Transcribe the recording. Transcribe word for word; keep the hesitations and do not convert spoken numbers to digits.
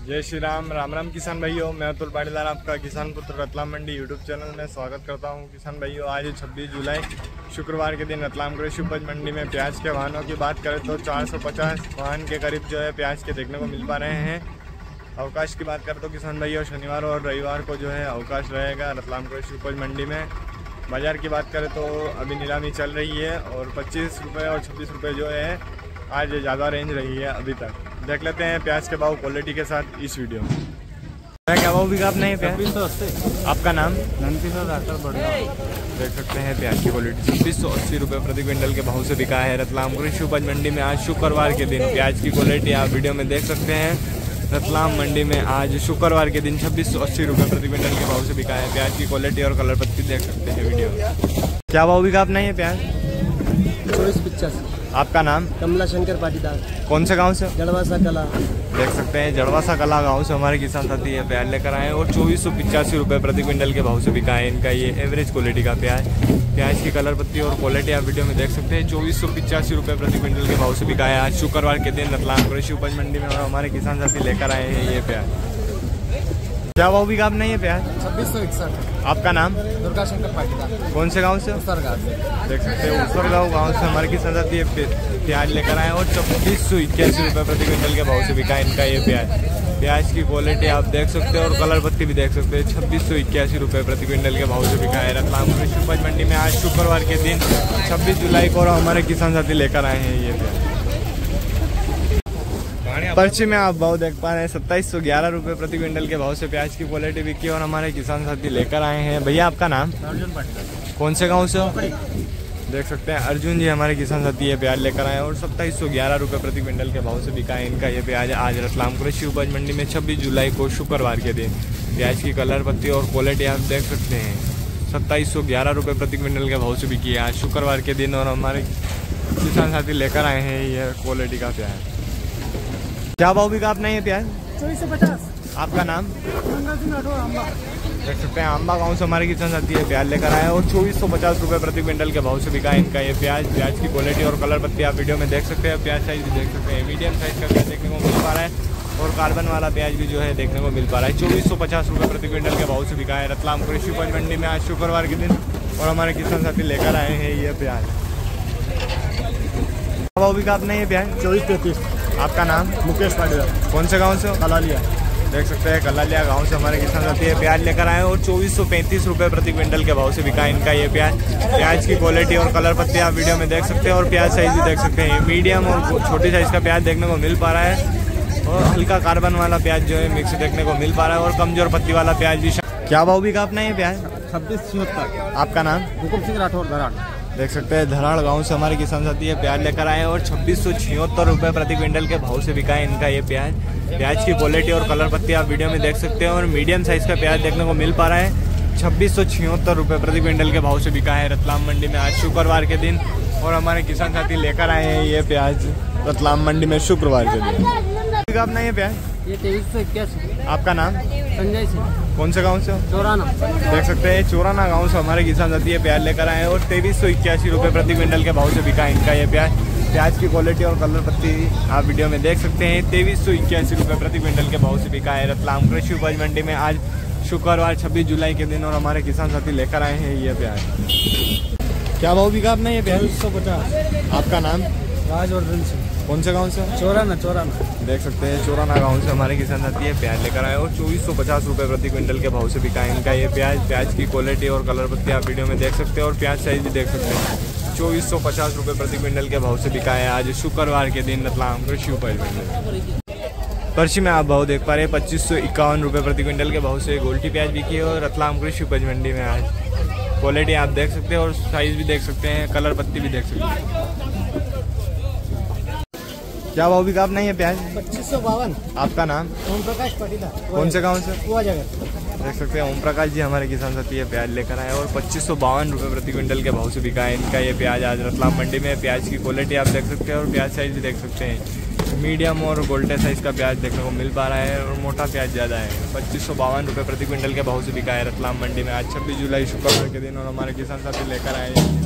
जय श्री राम। राम राम किसान भाइयों, मैं अतुल पाटीदार आपका किसान पुत्र रतलाम मंडी यूट्यूब चैनल में स्वागत करता हूं। किसान भाइयों, आज छब्बीस जुलाई शुक्रवार के दिन रतलाम कृषि उपज मंडी में प्याज के वाहनों की बात करें तो चार सौ पचास वाहन के करीब जो है प्याज के देखने को मिल पा रहे हैं। अवकाश की बात करें तो किसान भाइयों, शनिवार और रविवार को जो है अवकाश रहेगा रतलाम कृषि उपज मंडी में। बाज़ार की बात करें तो अभी नीलामी चल रही है और पच्चीस रुपये और छब्बीस रुपये जो है आज ज़्यादा रेंज रही है अभी तक। देख लेते हैं प्याज के भाव क्वालिटी के साथ इस वीडियो में। क्या भाव भी आप नहीं प्याज? आपका नाम? डॉक्टर बढ़िया। देख सकते हैं प्याज की क्वालिटी छब्बीस सौ अस्सी रुपये प्रति क्विंटल के भाव से बिका है रतलाम कृषि उपज मंडी में आज शुक्रवार के दिन। प्याज की क्वालिटी आप वीडियो में देख सकते हैं। रतलाम मंडी में आज शुक्रवार के दिन छब्बीस सौ अस्सी रुपये प्रति क्विंटल के भाव से बिका है। प्याज की क्वालिटी और कलर पत्ती देख सकते हैं वीडियो में। क्या भाव भी आप नहीं है प्याज? चौबीस पचासी। आपका नाम? कमला शंकर पाटीदार। कौन से गांव से? जड़वासा कला। देख सकते हैं जड़वासा कला गांव से हमारे किसान साथी ये प्याज लेकर आए हैं और चौबीस सौ पिचासी रुपये प्रति क्विंटल के भाव से बिका है इनका ये एवरेज क्वालिटी का प्याज। प्याज की कलर पत्ती और क्वालिटी आप वीडियो में देख सकते हैं। चौबीस सौ पिचासी रुपये प्रति क्विंटल के भाव से बिका है आज शुक्रवार के दिन रतलाम कृषि उपज मंडी में और हमारे किसान साथी लेकर आए हैं ये प्याज। क्या भाव भी आप नहीं है प्याज? छब्बीस सौ इकसठ। आपका नाम? दुर्गा शंकर पाटीदार। कौन से गांव से? उसरगांव से। देख सकते हैं उसरगांव गांव से हमारे किसान साथी ये प्याज लेकर आए और छब्बीस सौ इक्यासी रुपये प्रति क्विंटल के भाव से बिका है इनका ये प्याज। प्याज की क्वालिटी आप देख सकते हैं और कलर पत्ती भी देख सकते हैं। छब्बीस सौ इक्यासी रुपये प्रति क्विंटल के भाव से बिका है रतलाम कृषि उपज मंडी में आज शुक्रवार के दिन छब्बीस जुलाई को और हमारे किसान साथी लेकर आए हैं ये प्याज। पर्ची में आप भाव देख पा रहे हैं सत्ताईस सौ ग्यारह रुपये प्रति क्विंटल के भाव से प्याज की क्वालिटी बिकी और हमारे किसान साथी लेकर आए हैं। भैया आपका नाम? अर्जुन पाटीदार। कौन से गांव से? देख सकते हैं अर्जुन जी हमारे किसान साथी ये प्याज लेकर आए और सत्ताईस सौ ग्यारह रुपये प्रति क्विंटल के भाव से बिका है इनका ये प्याज आज रतलाम कृषि उपज मंडी में छब्बीस जुलाई को शुक्रवार के दिन। प्याज की कलर पत्ती और क्वालिटी आप देख सकते हैं। सत्ताईस सौ ग्यारह रुपये प्रति क्विंटल के भाव से बिकी है आज शुक्रवार के दिन और हमारे किसान साथी लेकर आए हैं ये क्वालिटी का प्याज। क्या भाव भी आप नहीं है प्याज? चौबीस सौ पचास। आपका नाम? अम्बा। देख सकते हैं अम्बा गांव से हमारे किसान साथी है प्याज लेकर आए और चौबीस सौ पचास रुपये प्रति क्विंटल के भाव से बिका है इनका ये प्याज। प्याज की क्वालिटी और कलर पत्ती आप वीडियो में देख सकते हैं। प्याज साइज भी देख सकते हैं, मीडियम साइज का प्याज देखने को मिल पा रहा है और कार्बन वाला प्याज भी जो है देखने को मिल पा रहा है। चौबीस सौ पचास रुपये प्रति क्विंटल के भाव से बिका है रतलाम कृषि उपज मंडी में आज शुक्रवार के दिन और हमारे किसान साथी लेकर आए हैं ये प्याज। भाव भी आप नहीं है प्याज? चौबीस पैंतीस। आपका नाम? मुकेश पाटीदार। कौन से गांव से? कलालिया। देख सकते हैं कलालिया गांव से हमारे किसान साथी है प्याज लेकर आए और चौबीस सौ पैंतीस रुपये प्रति क्विंटल के भाव से बिका इनका ये प्याज। प्याज की क्वालिटी और कलर पत्ती आप वीडियो में देख सकते हैं और प्याज साइज भी देख सकते हैं। मीडियम और छोटी साइज का प्याज देखने को मिल पा रहा है और हल्का कार्बन वाला प्याज जो है मिक्स देखने को मिल पा रहा है और कमजोर पत्ती वाला प्याज भी। क्या भाव भी का अपना ये प्याज? छब्बीस छिहत्तर। आपका नाम? हुकुम सिंह राठौर धराड़। देख सकते हैं धराड़ गांव से हमारे किसान साथी है प्याज लेकर आए और छब्बीस सौ छिहत्तर रुपये प्रति क्विंटल के भाव से बिका है इनका ये प्याज। प्याज की क्वालिटी और कलर पत्ती आप वीडियो में देख सकते हैं और मीडियम साइज का प्याज देखने को मिल पा रहा है। छब्बीस सौ छिहत्तर रुपये प्रति क्विंटल के भाव से बिका है रतलाम मंडी में आज शुक्रवार के दिन और हमारे किसान साथी लेकर आए हैं ये प्याज रतलाम मंडी में शुक्रवार के दिन। अपना ये प्याज? ये तेईस सौ इक्यासी। आपका नाम? संजय सिंह। कौन से गांव से? चौराना। देख सकते हैं चौराना गांव से हमारे किसान साथी ये प्याज लेकर आए और तेईस सौ इक्यासी रुपये प्रति क्विंटल के भाव से बिका इनका ये प्याज। प्याज की क्वालिटी और कलर पत्ती आप वीडियो में देख सकते हैं। तेईस सौ इक्यासी रुपये प्रति क्विंटल के भाव से बिका है रतलाम कृषि उपज मंडी में आज शुक्रवार छब्बीस जुलाई के दिन और हमारे किसान साथी लेकर आए हैं ये प्याज। क्या भाव बिका आपने ये प्याज? सौ पचास। आपका नाम? राजवर्धन सिंह। कौन से गांव से? चौराना। चौराना। देख सकते हैं चौराना गांव से हमारे किसान साथी है प्याज लेकर आए और चौबीस सौ पचास रुपये प्रति क्विंटल के भाव से बिका है इनका ये प्याज। प्याज की क्वालिटी और कलर पत्ती आप वीडियो में देख सकते हैं और प्याज साइज भी देख सकते हैं। चौबीस सौ पचास रुपये प्रति क्विंटल के भाव से बिका है आज शुक्रवार के दिन रतलाम कृषि उपज मंडी। पर्ची में आप भाव देख पा रहे हैं पच्चीस सौ इक्यावन रुपये प्रति क्विंटल के भाव से गोल्टी प्याज बिकी है और रतलाम कृषि उपज मंडी में आज। क्वालिटी आप देख सकते हैं और साइज भी देख सकते हैं, कलर पत्ती भी देख सकते हैं। क्या भाव भी आप नहीं है प्याज? पच्चीस सौ बावन। आपका नाम? ओम प्रकाश पाटीदार। कौन से गांव से? हुआ जगह। देख सकते हैं ओम प्रकाश जी हमारे किसान साथी है प्याज लेकर आए और पच्चीस सौ बावन रुपये प्रति क्विंटल के भाव से बिका है इनका ये प्याज आज रतलाम मंडी में। प्याज की क्वालिटी आप देख सकते हैं और प्याज साइज भी देख सकते हैं। मीडियम और गोल्डन साइज का प्याज देखने को मिल पा रहा है और मोटा प्याज ज़्यादा है। पच्चीस सौ बावन रुपये प्रति क्विंटल के भाव से बिका है रतलाम मंडी में आज छब्बीस जुलाई शुक्रवार के दिन और हमारे किसान साथी लेकर आए हैं।